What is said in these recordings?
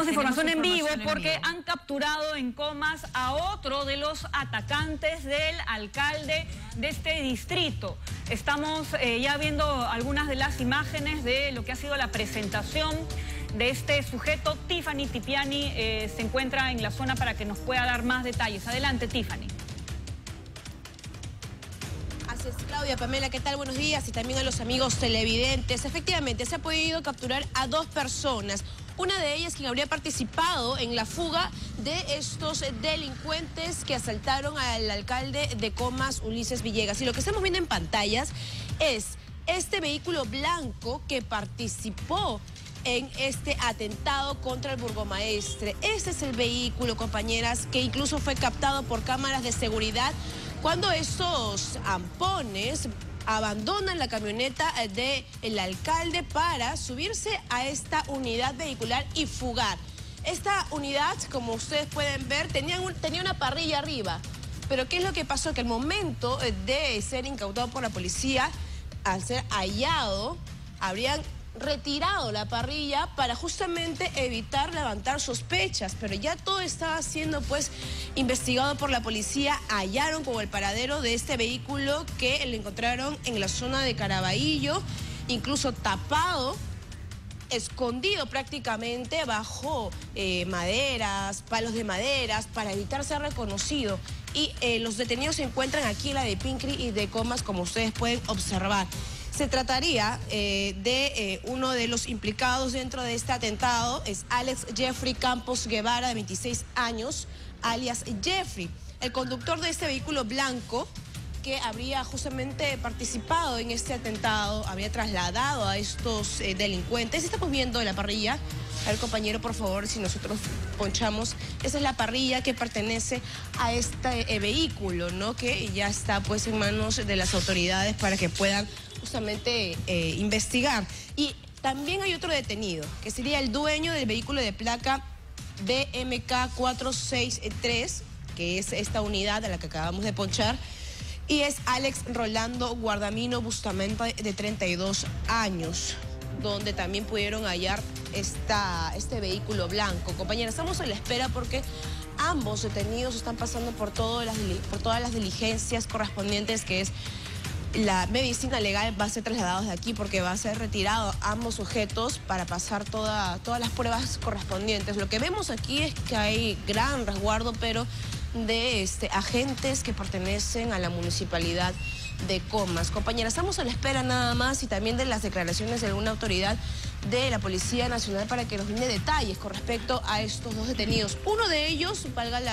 Tenemos información en vivo porque han capturado en Comas a otro de los atacantes del alcalde de este distrito. Estamos ya viendo algunas de las imágenes de lo que ha sido la presentación de este sujeto. Tiffany Tipiani se encuentra en la zona para que nos pueda dar más detalles. Adelante, Tiffany. Así es, Claudia, Pamela, ¿qué tal? Buenos días y también a los amigos televidentes. Efectivamente, se ha podido capturar a 2 personas. Una de ellas quien habría participado en la fuga de estos delincuentes que asaltaron al alcalde de Comas, Ulises Villegas. Y lo que estamos viendo en pantallas es este vehículo blanco que participó en este atentado contra el burgomaestre. Este es el vehículo, compañeras, que incluso fue captado por cámaras de seguridad cuando estos ampones abandonan la camioneta del alcalde para subirse a esta unidad vehicular y fugar. Esta unidad, como ustedes pueden ver, tenía una parrilla arriba. Pero ¿qué es lo que pasó? Que al momento de ser incautado por la policía, al ser hallado, habrían retirado la parrilla para justamente evitar levantar sospechas, pero ya todo estaba siendo pues investigado por la policía. Hallaron como el paradero de este vehículo que lo encontraron en la zona de Caraballo, incluso tapado, escondido prácticamente bajo maderas, palos de maderas, para evitar ser reconocido. Y los detenidos se encuentran aquí en la de Pincri y de Comas, como ustedes pueden observar. Se trataría de uno de los implicados dentro de este atentado, es Alex Jeffrey Campos Guevara, de 26 años, alias Jeffrey, el conductor de este vehículo blanco que habría justamente participado en este atentado, habría trasladado a estos delincuentes. Estamos viendo la parrilla. A ver, compañero, por favor, si nosotros ponchamos. Esa es la parrilla que pertenece a este vehículo, ¿no? Que ya está pues en manos de las autoridades para que puedan justamente investigar. Y también hay otro detenido, que sería el dueño del vehículo de placa BMK 463, que es esta unidad a la que acabamos de ponchar, y es Alex Rolando Guardamino Bustamante, de 32 años, donde también pudieron hallar este vehículo blanco. Compañeras, estamos a la espera porque ambos detenidos están pasando por todas las diligencias correspondientes, que es la medicina legal. Va a ser trasladado de aquí porque va a ser retirado ambos sujetos para pasar todas las pruebas correspondientes. Lo que vemos aquí es que hay gran resguardo, pero de agentes que pertenecen a la municipalidad de Comas. Compañeras, estamos a la espera nada más y también de las declaraciones de alguna autoridad de la Policía Nacional para que nos brinde detalles con respecto a estos 2 detenidos. Uno de ellos,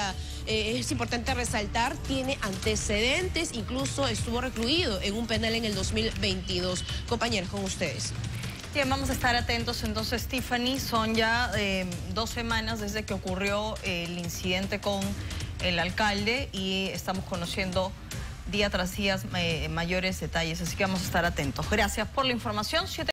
es importante resaltar, tiene antecedentes, incluso estuvo recluido en un penal en el 2022. Compañeros, con ustedes. Bien, vamos a estar atentos entonces, Tiffany. Son ya 2 semanas desde que ocurrió el incidente con el alcalde y estamos conociendo día tras día mayores detalles, así que vamos a estar atentos. Gracias por la información.